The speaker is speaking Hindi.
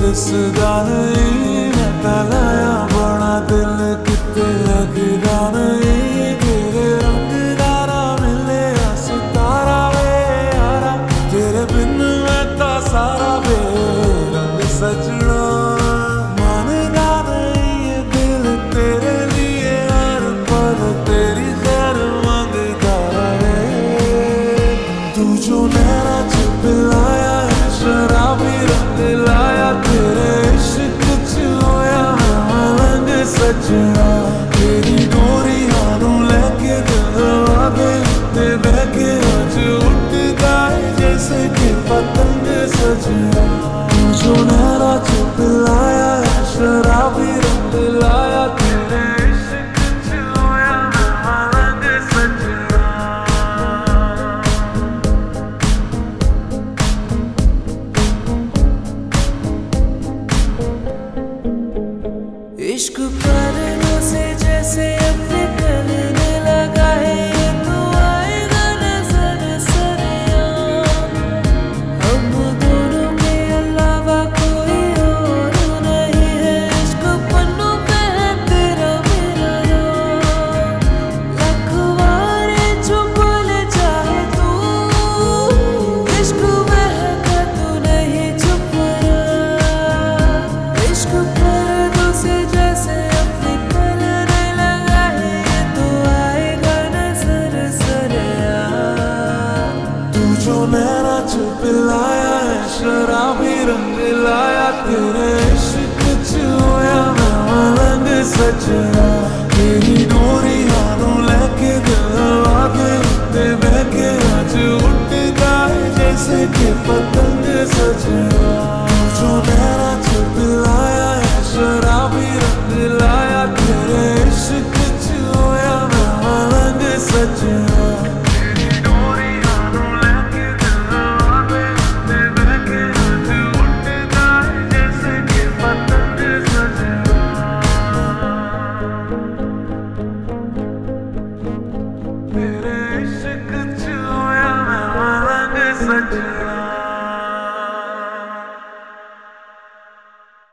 दिसदा नहीं मैं लाया बड़ा दिल किते लगदा नहीं तेरे रंग दारा मिले सितारा वे यारा तेरे बिन मैं ता सारा वे रंग सजना मानदा नहीं ये दिल तेरे लिए हर पल तेरी खैर मांगदा है तू जो नैना च पिलाया है शराबी रंग लाया तेरे इश्क च होया मैं मलंग सजना तेरी डोरियां नू लेके दिलवा दे उत्ते बह के अज उठदा है जैसे कि पतंग सजना तू जो नैना च पिलाया है शराबी रंग लाया तेरे इश्क च होया मैं मलंग सजना इश्क करने से जैसे अपने करने लगा है ये तो आएगा नजर सरेआम हम दोनों के अलावा कोई और नहीं है इश्क पन्नों पे है तेरा मेरा नाम लख बारे जो बोले चाहे तू इश्क महका तू नहीं चुप रहा इश्क पर्दों से जैसे अपने करने लगा है ये तो आएगा नजर सरेआम तू जो नैना च पिलाया है शराबी रंग लाया तेरे इश्क च होया मैं मलंग सजना